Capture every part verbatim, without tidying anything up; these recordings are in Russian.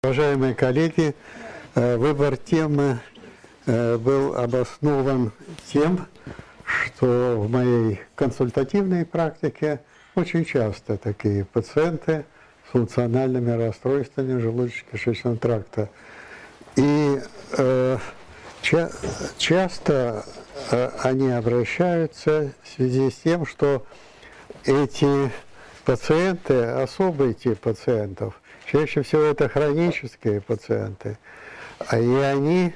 Уважаемые коллеги, выбор темы был обоснован тем, что в моей консультативной практике очень часто такие пациенты с функциональными расстройствами желудочно-кишечного тракта. И э, ча часто э, они обращаются в связи с тем, что эти пациенты, особый тип пациентов, чаще всего это хронические пациенты, и они,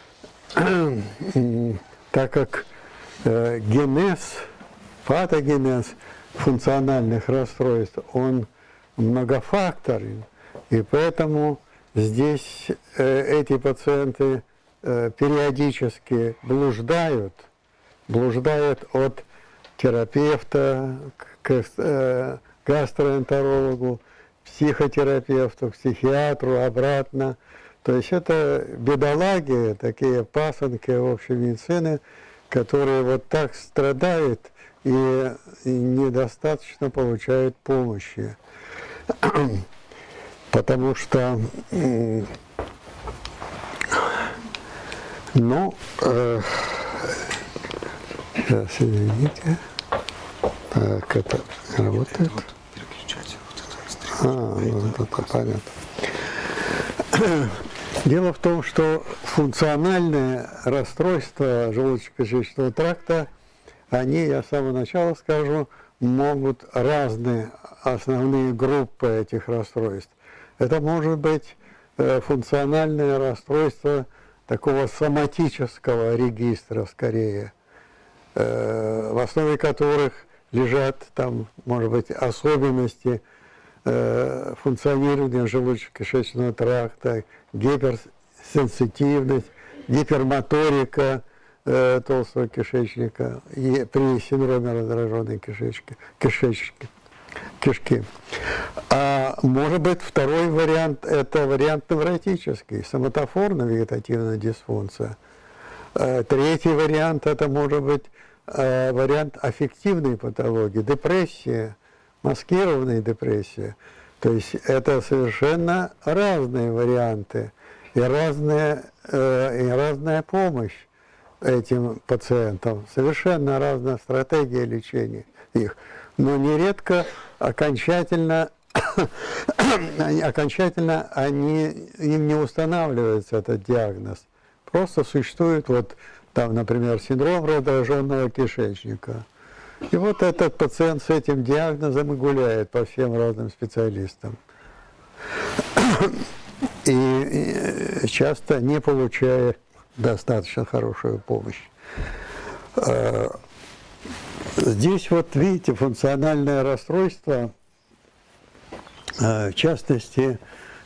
так как э, генез, патогенез функциональных расстройств, он многофакторен, и поэтому здесь э, эти пациенты э, периодически блуждают, блуждают от терапевта к э, гастроэнтерологу, психотерапевту, психиатру, обратно. То есть это бедолаги, такие пасынки общей медицины, которые вот так страдают и, и недостаточно получают помощи. Потому что, ну, э, сейчас, извините, так, это работает? А, ну, это понятно. Дело в том, что функциональные расстройства желудочно-кишечного тракта, они, я с самого начала скажу, могут разные основные группы этих расстройств. Это может быть э, функциональное расстройство такого соматического регистра, скорее, э, в основе которых лежат, там, может быть, особенности э, функционирования желудочно-кишечного тракта, гиперсенситивность, гипермоторика э, толстого кишечника и при синдроме раздраженной кишечки, кишечки, кишки. А может быть, второй вариант – это вариант невротический, соматофорно-вегетативная дисфункция. Э, третий вариант – это может быть э, вариант аффективной патологии, депрессия, маскированная депрессия. То есть это совершенно разные варианты и разная, э, и разная помощь этим пациентам, совершенно разная стратегия лечения их. Но нередко окончательно, окончательно они, им не устанавливается этот диагноз. Просто существует, вот там, например, синдром раздраженного кишечника. И вот этот пациент с этим диагнозом и гуляет по всем разным специалистам. И, и часто не получая достаточно хорошую помощь. Здесь вот видите, функциональное расстройство, в частности,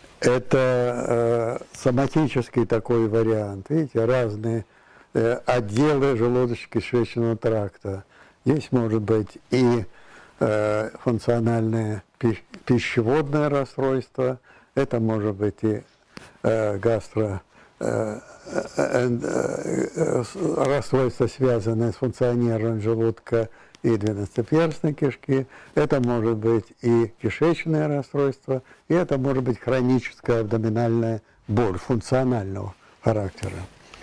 это соматический такой вариант. Видите, разные отделы желудочно-кишечного тракта. Здесь может быть и э, функциональное пищеводное расстройство, это может быть и э, гастро, э, э, э, расстройство, связанное с функционированием желудка и двенадцатиперстной кишки, это может быть и кишечное расстройство, и это может быть хроническая абдоминальная боль функционального характера.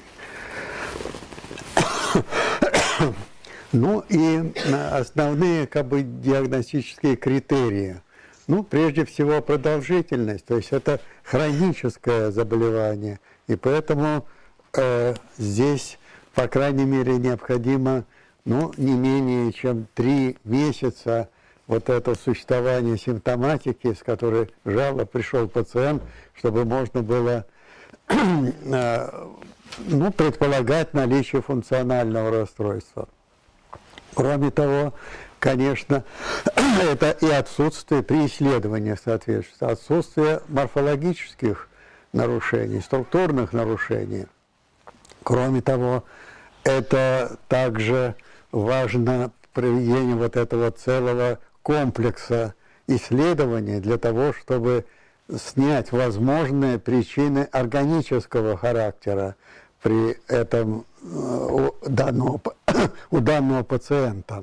Ну и основные, как бы, диагностические критерии. Ну, прежде всего, продолжительность, то есть это хроническое заболевание, и поэтому э, здесь, по крайней мере, необходимо, ну, не менее чем три месяца вот это существование симптоматики, с которой жало пришел пациент, чтобы можно было э, ну, предполагать наличие функционального расстройства. Кроме того, конечно, это и отсутствие при исследовании, соответственно, отсутствие морфологических нарушений, структурных нарушений. Кроме того, это также важно проведение вот этого целого комплекса исследований для того, чтобы снять возможные причины органического характера при этом у данного, у данного пациента.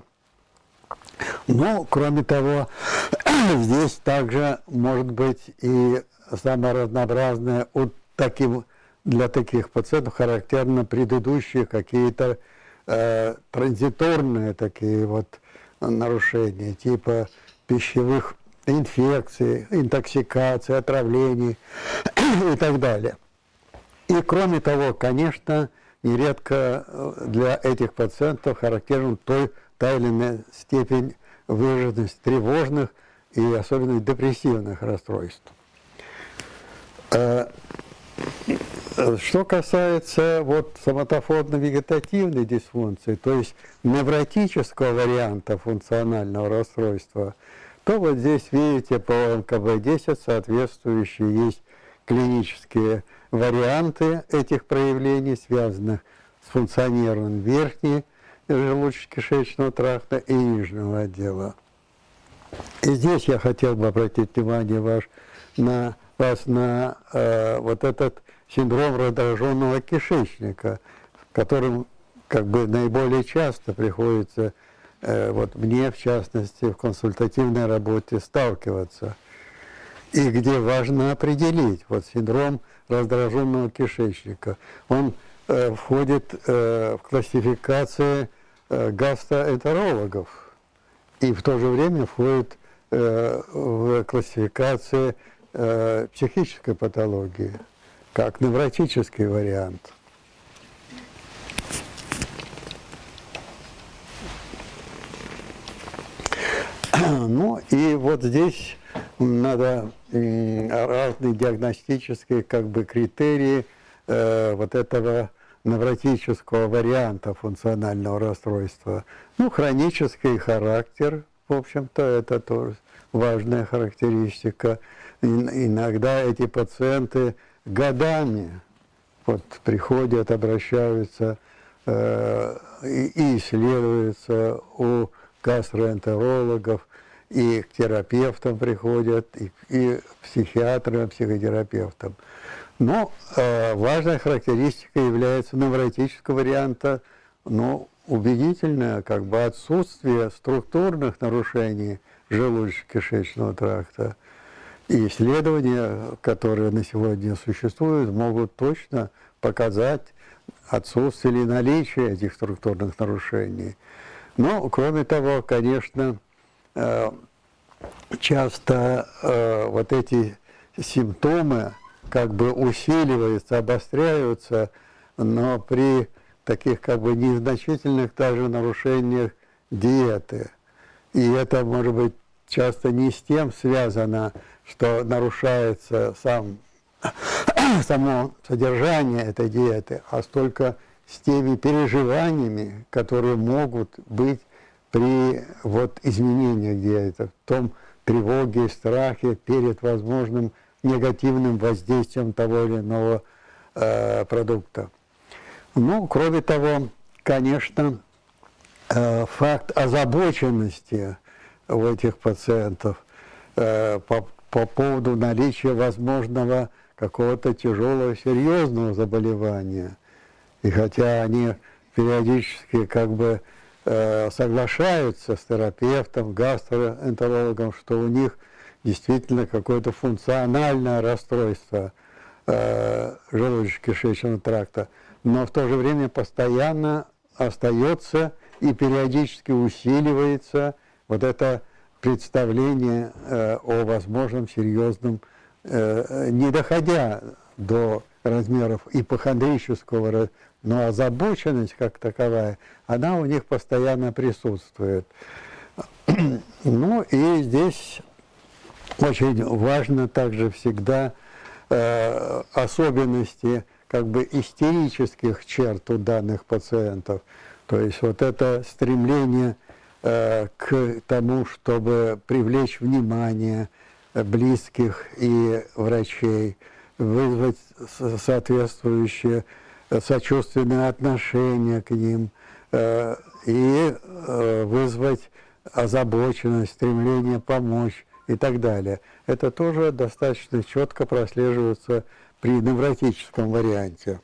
Но, кроме того, здесь также может быть и самое разнообразное. У таким, для таких пациентов характерно предыдущие какие-то э, транзиторные такие вот нарушения, типа пищевых инфекций, интоксикаций, отравлений и так далее. И кроме того, конечно, нередко для этих пациентов характерен той, та или иная степень выраженности тревожных и особенно депрессивных расстройств. Что касается вот соматофорно-вегетативной дисфункции, то есть невротического варианта функционального расстройства, то вот здесь, видите, по эн ка бэ десять соответствующие есть клинические варианты этих проявлений, связанных с функционированием верхней желудочно-кишечного тракта и нижнего отдела. И здесь я хотел бы обратить внимание ваш, на, вас на э, вот этот синдром раздраженного кишечника, которым как бы наиболее часто приходится э, вот мне, в частности, в консультативной работе сталкиваться. И где важно определить вот синдром раздраженного кишечника. Он э, входит э, в классификацию э, гастроэнтерологов и в то же время входит э, в классификацию э, психической патологии, как невротический вариант. Ну и вот здесь надо разные диагностические как бы критерии э, вот этого невротического варианта функционального расстройства. Ну, хронический характер, в общем-то, это тоже важная характеристика. И, иногда эти пациенты годами вот приходят, обращаются э, и, и исследуются у гастроэнтерологов, и к терапевтам приходят, и, и к психиатрам, и психотерапевтам. Но э, важной характеристикой является невротического варианта, ну, убедительное как бы отсутствие структурных нарушений желудочно-кишечного тракта. И исследования, которые на сегодня существуют, могут точно показать отсутствие или наличие этих структурных нарушений. Но, кроме того, конечно, часто э, вот эти симптомы как бы усиливаются, обостряются, но при таких как бы незначительных даже нарушениях диеты. И это может быть часто не с тем связано, что нарушается сам, само содержание этой диеты, а столько с теми переживаниями, которые могут быть при вот изменениях диеты, в том тревоге, страхе перед возможным негативным воздействием того или иного э, продукта. Ну, кроме того, конечно, э, факт озабоченности у этих пациентов э, по, по поводу наличия возможного какого-то тяжелого, серьезного заболевания. И хотя они периодически как бы соглашаются с терапевтом, гастроэнтерологом, что у них действительно какое-то функциональное расстройство э, желудочно-кишечного тракта, но в то же время постоянно остается и периодически усиливается вот это представление э, о возможном серьезном, э, не доходя до размеров ипохондрического, но озабоченность как таковая, она у них постоянно присутствует. Ну и здесь очень важно также всегда э, особенности как бы истерических черт у данных пациентов. То есть вот это стремление э, к тому, чтобы привлечь внимание близких и врачей, вызвать соответствующее сочувственное отношение к ним э, и э, вызвать озабоченность, стремление помочь и так далее. Это тоже достаточно четко прослеживается при невротическом варианте.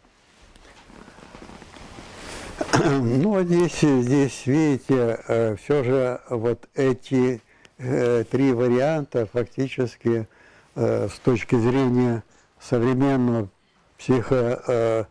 Ну, здесь, здесь видите, все же вот эти э, три варианта фактически э, с точки зрения современного психо, э,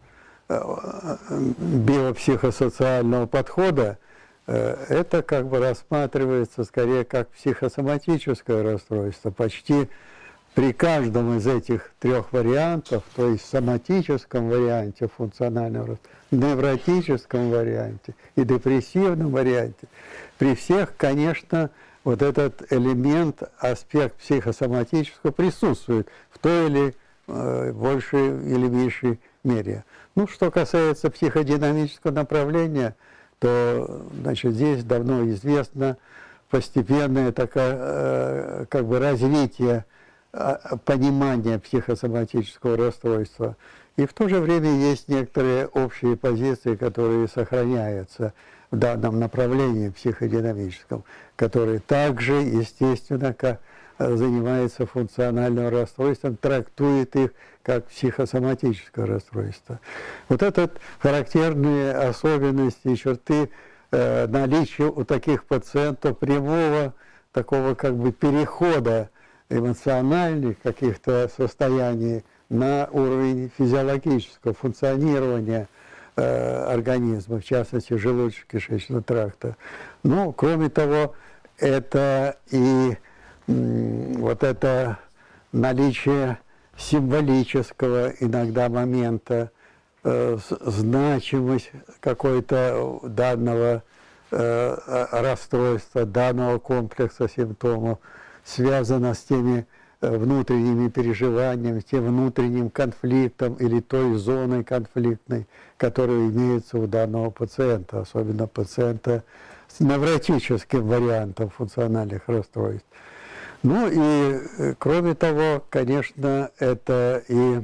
биопсихосоциального подхода, э, это как бы рассматривается скорее как психосоматическое расстройство. Почти при каждом из этих трех вариантов, то есть соматическом варианте функционального расстройства, невротическом варианте и депрессивном варианте, при всех, конечно, вот этот элемент, аспект психосоматического присутствует в той или э, большей или меньшей мере. Ну, что касается психодинамического направления, то, значит, здесь давно известно постепенное такое, э, как бы развитие э, понимания психосоматического расстройства. И в то же время есть некоторые общие позиции, которые сохраняются в данном направлении психодинамическом, которые также, естественно, как занимается функциональным расстройством, трактует их как психосоматическое расстройство. Вот это характерные особенности и черты э, наличия у таких пациентов прямого такого как бы перехода эмоциональных каких-то состояний на уровень физиологического функционирования э, организма, в частности желудочно-кишечного тракта. Ну, кроме того, это и м, вот это наличие символического иногда момента, э, значимость какой-то данного э, расстройства, данного комплекса симптомов связана с теми внутренними переживаниями, тем внутренним конфликтом или той зоной конфликтной, которая имеется у данного пациента, особенно пациента с невротическим вариантом функциональных расстройств. Ну и, кроме того, конечно, это и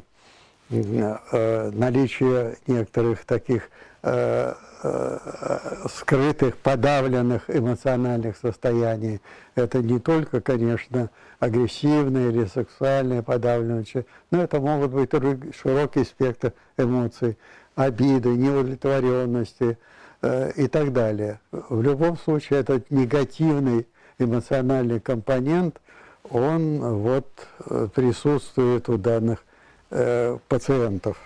э, наличие некоторых таких э, э, скрытых, подавленных эмоциональных состояний. Это не только, конечно, агрессивные или сексуальные подавленные, но это могут быть широкий спектр эмоций, обиды, неудовлетворенности э, и так далее. В любом случае, этот негативный эмоциональный компонент, он вот присутствует у данных э, пациентов.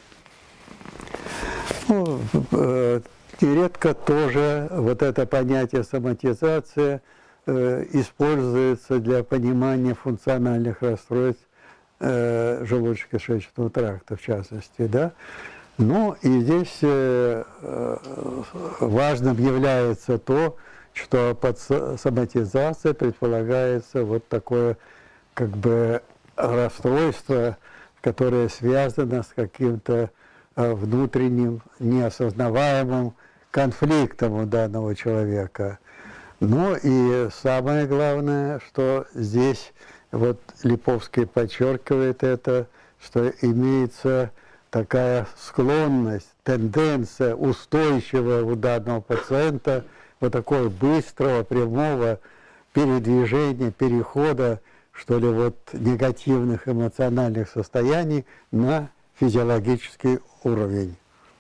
Ну, э, нередко тоже вот это понятие соматизация э, используется для понимания функциональных расстройств э, желудочно-кишечного тракта, в частности, да. Ну и здесь э, э, важным является то, что под соматизацией предполагается вот такое как бы расстройство, которое связано с каким-то внутренним неосознаваемым конфликтом у данного человека. Ну и самое главное, что здесь вот Липовский подчеркивает это, что имеется такая склонность, тенденция устойчивая у данного пациента вот такого быстрого, прямого передвижения, перехода, что ли, вот негативных эмоциональных состояний на физиологический уровень.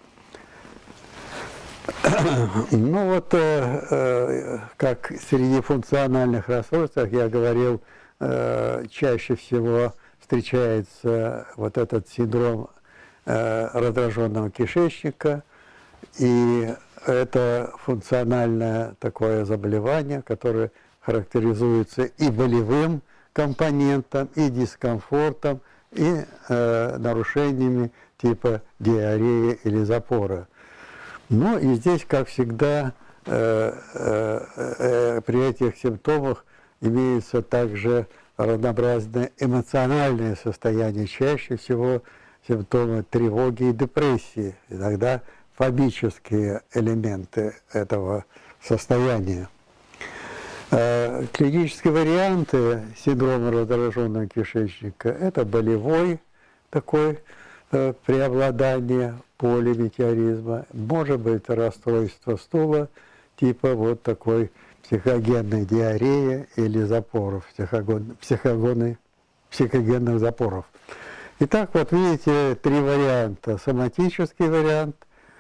Ну вот, э, э, как среди функциональных расстройств, я говорил, э, чаще всего встречается вот этот синдром э, раздраженного кишечника, и это функциональное такое заболевание, которое характеризуется и болевым компонентом, и дискомфортом, и э, нарушениями типа диареи или запора. Ну и здесь, как всегда, э, э, э, при этих симптомах имеются также разнообразные эмоциональные состояния, чаще всего симптомы тревоги и депрессии, иногда фобические элементы этого состояния. Клинические варианты синдрома раздраженного кишечника – это болевой такой преобладание полиметеоризма, может быть расстройство стула типа вот такой психогенной диареи или запоров, психогон, психогоны, психогенных запоров. Итак, вот видите, три варианта. Соматический вариант,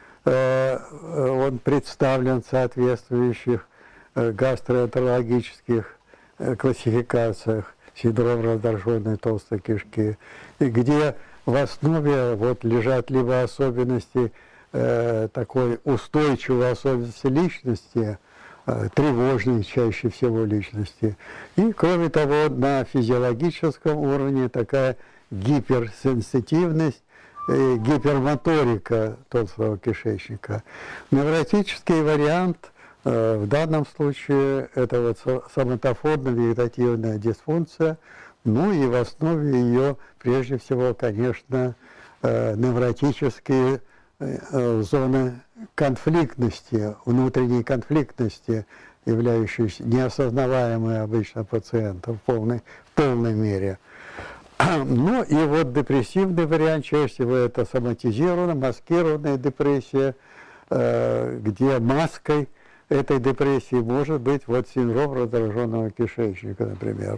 он представлен в соответствующих гастроэнтерологических классификациях. синдром раздраженной толстой кишки, и где в основе вот лежат либо особенности э, такой устойчивой особенности личности, э, тревожной чаще всего личности, и кроме того на физиологическом уровне такая гиперсенситивность, э, гипермоторика толстого кишечника. Невротический вариант э, в данном случае это вот соматофорно-вегетативная дисфункция. Ну и в основе ее, прежде всего, конечно, невротические зоны конфликтности, внутренней конфликтности, являющиеся неосознаваемые обычно пациентам в полной, в полной мере. Ну и вот депрессивный вариант, чаще всего это соматизированная, маскированная депрессия, где маской этой депрессии может быть вот синдром раздраженного кишечника, например.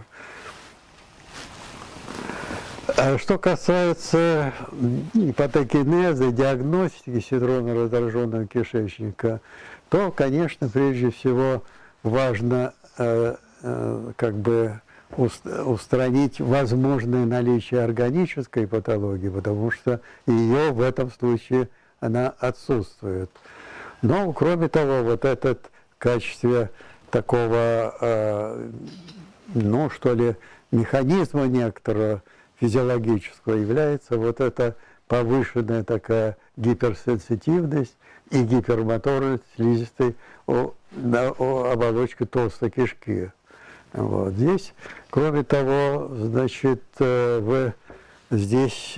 Что касается патогенеза, диагностики синдрома раздраженного кишечника, то, конечно, прежде всего важно э, э, как бы устранить возможное наличие органической патологии, потому что ее в этом случае она отсутствует. Но, кроме того, вот этот в качестве такого, э, ну, что ли, механизма некоторого, физиологического является вот эта повышенная такая гиперсенситивность и гипермоторность слизистой о, на, о оболочке толстой кишки. Вот. Здесь, кроме того, значит, в, здесь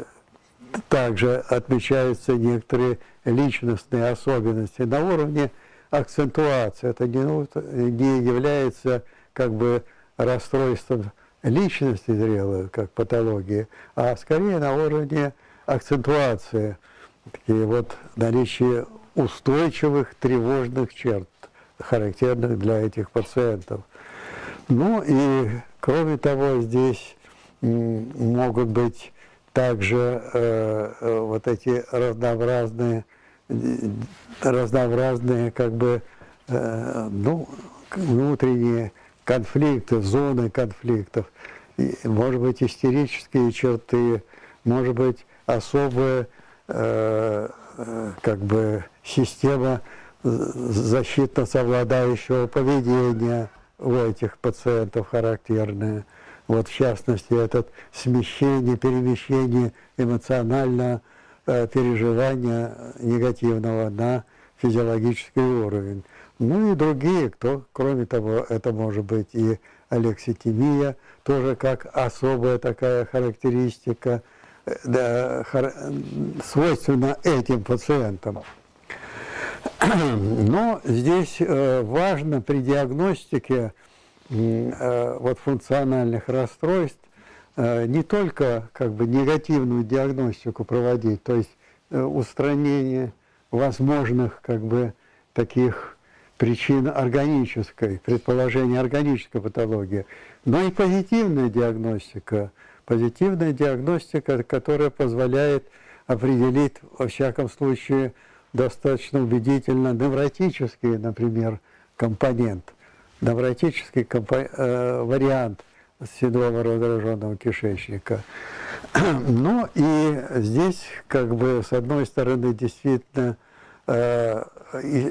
также отмечаются некоторые личностные особенности на уровне акцентуации. Это не, не является как бы расстройством личности зрелой, как патологии, а скорее на уровне акцентуации, такие вот наличие устойчивых тревожных черт, характерных для этих пациентов. Ну и кроме того, здесь могут быть также э, вот эти разнообразные, разнообразные как бы э, ну, внутренние конфликты, зоны конфликтов, и, может быть, истерические черты, может быть, особая э, э, как бы система защитно-совладающего поведения у этих пациентов характерная. Вот, в частности, это смещение, перемещение эмоционального э, переживания негативного на физиологический уровень. Ну и другие, кто, кроме того, это может быть и алекситимия, тоже как особая такая характеристика, да, хар... свойственна этим пациентам. Но здесь э, важно при диагностике э, вот, функциональных расстройств э, не только как бы негативную диагностику проводить, то есть э, устранение возможных как бы таких причин органической, предположение органической патологии, но и позитивная диагностика, позитивная диагностика, которая позволяет определить, во всяком случае, достаточно убедительно невротический, например, компонент, невротический компо э, вариант синдрома раздраженного кишечника. Ну и здесь, как бы, с одной стороны, действительно, э, и,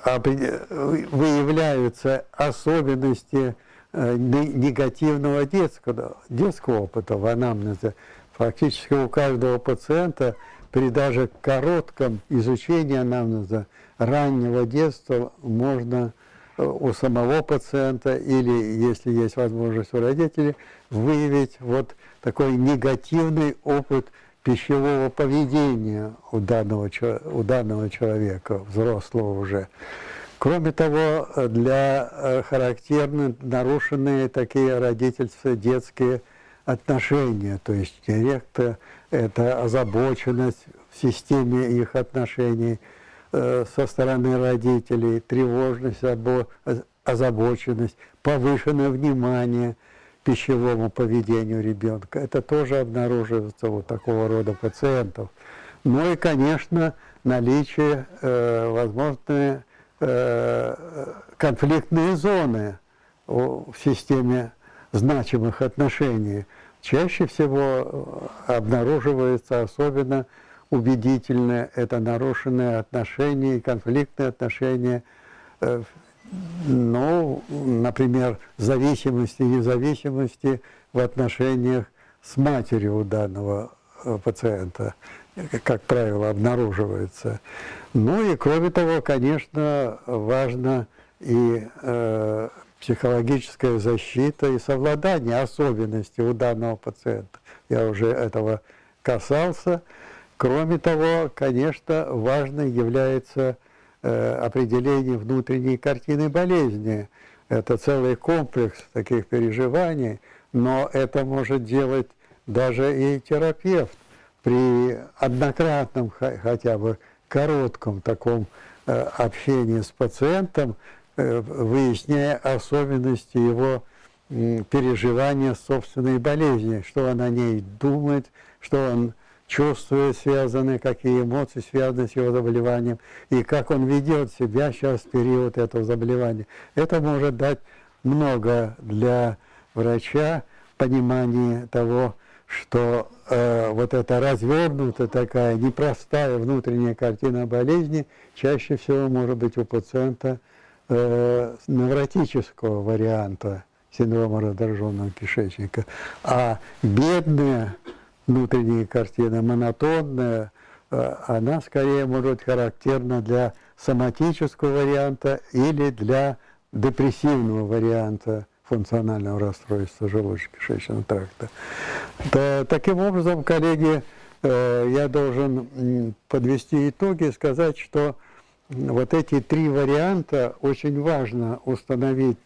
выявляются особенности негативного детского, детского опыта в анамнезе. Фактически у каждого пациента при даже коротком изучении анамнеза раннего детства можно у самого пациента или, если есть возможность у родителей, выявить вот такой негативный опыт пищевого поведения у данного, у данного человека, взрослого уже. Кроме того, для характерны нарушенные такие родительско-детские отношения, то есть директно это озабоченность в системе их отношений э, со стороны родителей, тревожность, озабоченность, повышенное внимание пищевому поведению ребенка. Это тоже обнаруживается у такого рода пациентов. Ну и, конечно, наличие э, возможные э, конфликтные зоны в системе значимых отношений, чаще всего обнаруживается особенно убедительно это нарушенные отношения, конфликтные отношения, ну, например, зависимости и независимости в отношениях с матерью у данного пациента, как правило, обнаруживается. Ну и кроме того, конечно, важно и э, психологическая защита и совладание особенностей у данного пациента. Я уже этого касался. Кроме того, конечно, важно является э, определение внутренней картины болезни. Это целый комплекс таких переживаний, но это может делать даже и терапевт при однократном, хотя бы коротком таком э, общении с пациентом, э, выясняя особенности его э, переживания собственной болезни, что он о ней думает, что он чувствует, связаны, какие эмоции связаны с его заболеванием, и как он ведет себя сейчас в период этого заболевания. Это может дать много для врача понимания того, что э, вот эта развернутая такая непростая внутренняя картина болезни чаще всего может быть у пациента э, невротического варианта синдрома раздраженного кишечника, а бедная внутренняя картина, монотонная, э, она скорее может быть характерна для соматического варианта или для депрессивного варианта функционального расстройства желудочно-кишечного тракта. Да, таким образом, коллеги, э, я должен подвести итоги и сказать, что вот эти три варианта очень важно установить,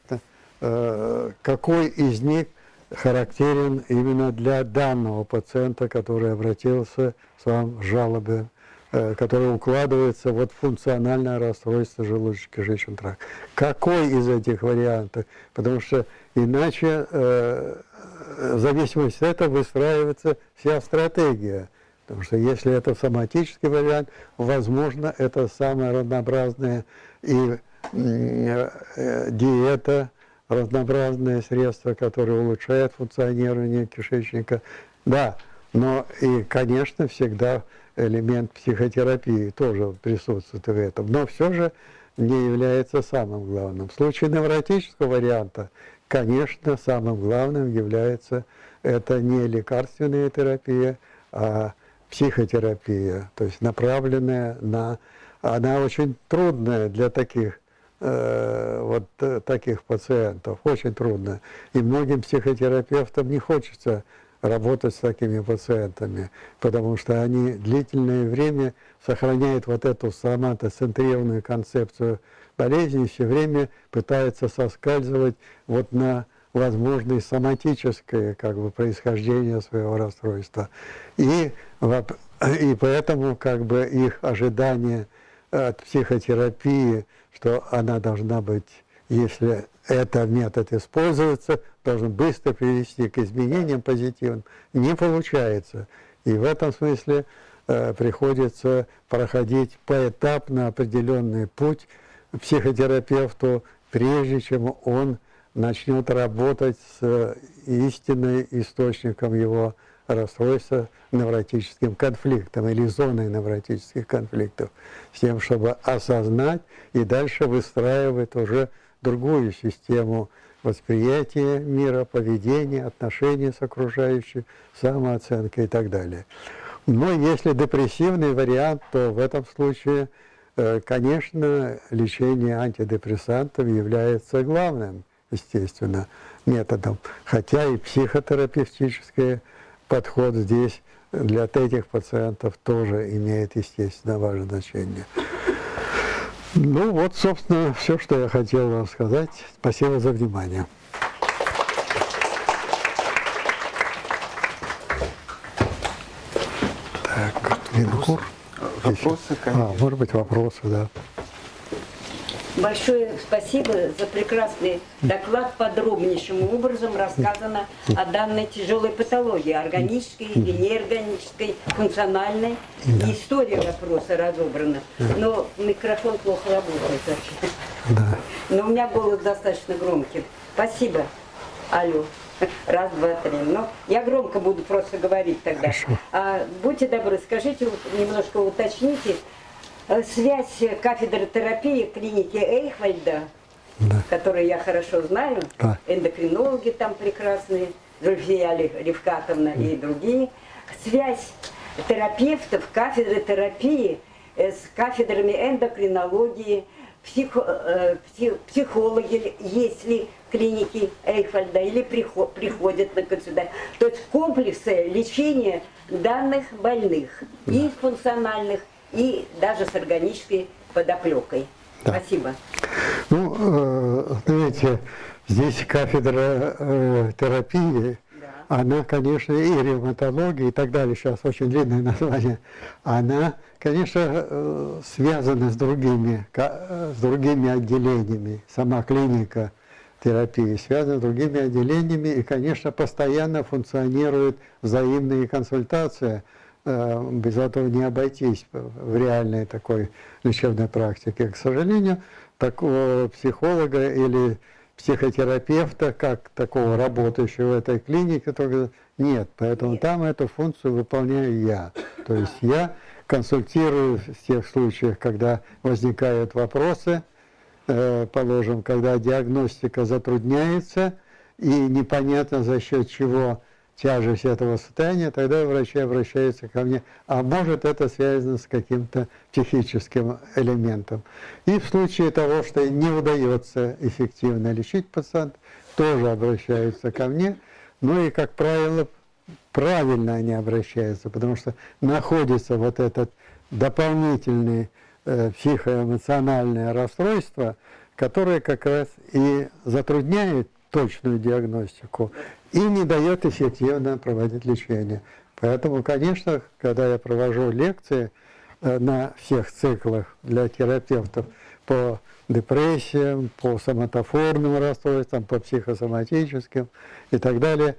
э, какой из них характерен именно для данного пациента, который обратился с вами в жалобе, э, который укладывается вот в функциональное расстройство желудочно-кишечного тракта. Какой из этих вариантов? Потому что иначе э, в зависимости от этого выстраивается вся стратегия. Потому что если это соматический вариант, возможно, это самое разнообразное и э, э, диета, разнообразные средства, которые улучшают функционирование кишечника. Да, но и, конечно, всегда элемент психотерапии тоже присутствует в этом. Но все же не является самым главным. В случае невротического варианта, конечно, самым главным является это не лекарственная терапия, а психотерапия, то есть направленная на... Она очень трудная для таких вот таких пациентов, очень трудно. И многим психотерапевтам не хочется работать с такими пациентами, потому что они длительное время сохраняют вот эту соматоцентрированную концепцию болезни, все время пытаются соскальзывать вот на возможное соматическое как бы происхождение своего расстройства. И, и поэтому как бы их ожидание от психотерапии, что она должна быть, если этот метод используется, должен быстро привести к изменениям позитивным, не получается. И в этом смысле э, приходится проходить поэтапно определенный путь психотерапевту, прежде чем он начнет работать с истинным источником его расстройства, невротическим конфликтом или зоной невротических конфликтов, с тем, чтобы осознать и дальше выстраивать уже другую систему восприятия мира, поведения, отношений с окружающим, самооценкой и так далее. Но если депрессивный вариант, то в этом случае, конечно, лечение антидепрессантов является главным, естественно, методом, хотя и психотерапевтическое подход здесь для этих пациентов тоже имеет, естественно, важное значение. Ну вот, собственно, все, что я хотел вам сказать. Спасибо за внимание. Так, Винокур. Вопросы, конечно. А, может быть, вопросы, да. Большое спасибо за прекрасный доклад. Подробнейшим образом рассказано о данной тяжелой патологии, органической или неорганической, функциональной. Да. И история вопроса разобрана. Но микрофон плохо работает вообще. Да. Но у меня голос достаточно громкий. Спасибо. Алло. Раз, два, три. Ну, я громко буду просто говорить тогда. А, будьте добры, скажите, немножко уточните, связь кафедры терапии клиники Эйхвальда, да, которую я хорошо знаю, да, эндокринологи там прекрасные, Зульфия Рифкатовна и другие, связь терапевтов кафедры терапии с кафедрами эндокринологии, психо, психологи, если клиники Эйхвальда или приход, приходят на консультацию. То есть комплексы лечения данных больных, да, и функциональных, и даже с органической подоплекой. Да. Спасибо. Ну, э, знаете, здесь кафедра э, терапии, да, она, конечно, и ревматология и так далее, сейчас очень длинное название, она, конечно, э, связана с другими, с другими отделениями, сама клиника терапии связана с другими отделениями, и, конечно, постоянно функционирует взаимные консультации. Без этого не обойтись в реальной такой лечебной практике. К сожалению, такого психолога или психотерапевта, как такого работающего в этой клинике, только нет. Поэтому там эту функцию выполняю я. То есть я консультирую в тех случаях, когда возникают вопросы, положим, когда диагностика затрудняется и непонятно за счет чего тяжесть этого состояния, тогда врачи обращаются ко мне, а может это связано с каким-то психическим элементом. И в случае того, что не удается эффективно лечить пациента, тоже обращаются ко мне, ну и, как правило, правильно они обращаются, потому что находится вот этот дополнительный э, психоэмоциональное расстройство, которое как раз и затрудняет точную диагностику и не дает эффективно проводить лечение. Поэтому, конечно, когда я провожу лекции на всех циклах для терапевтов по депрессиям, по соматофорным расстройствам, по психосоматическим и так далее,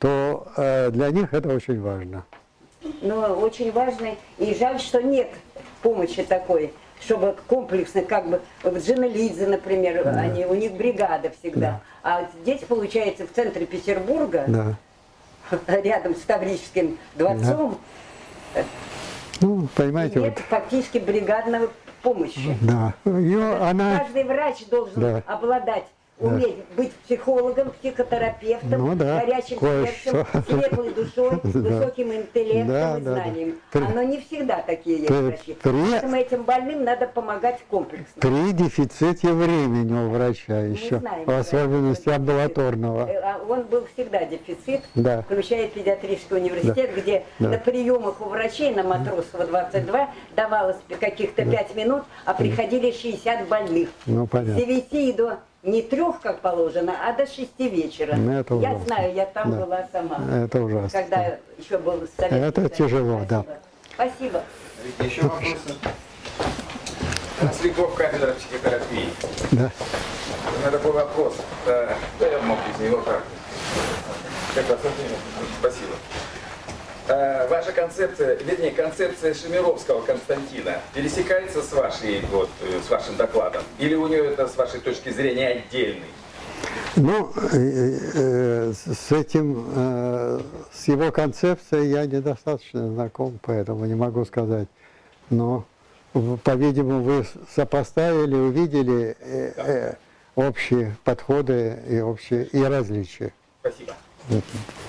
то для них это очень важно. Ну, очень важно, и жаль, что нет помощи такой, чтобы комплексно, как бы, вот Женелидзе, например, да, они, у них бригада всегда. Да. А здесь, получается, в центре Петербурга, да, рядом с Таврическим дворцом, да, ну, понимаете, нет, вот, фактически бригадной помощи. Да. Ее, она... Каждый врач должен, да, обладать, уметь, да, быть психологом, психотерапевтом, ну, да, горячим сердцем, светлой душой, да, высоким интеллектом, да, и знанием. Да, да. Оно не всегда такие есть врачи. При... Поэтому этим больным надо помогать комплексно. При дефиците времени у врача еще, знаем, в особенности да, амбулаторного. Он был всегда дефицит, да, включая педиатрический университет, да, где, да, на приемах у врачей на Матросова двадцать два давалось каких-то, да, пять минут, а приходили шестьдесят больных. Ну, понятно. С девяти до... не трех, как положено, а до шести вечера. Это я ужасно. знаю, я там, да, была сама. Это ужасно. Когда еще был Советский Это Союз. Тяжело, Спасибо. Да. Спасибо. Еще вопросы? Консликов кафедра психотерапии. Да. У меня такой вопрос. Да, я мог из него как. Как раз спасибо. Ваша концепция, вернее, концепция Шемировского Константина пересекается с вашей, вот, с вашим докладом? Или у нее это, с вашей точки зрения, отдельный? Ну, с этим, с его концепцией я недостаточно знаком, поэтому не могу сказать. Но, по-видимому, вы сопоставили, увидели, да, общие подходы и общие и различия. Спасибо.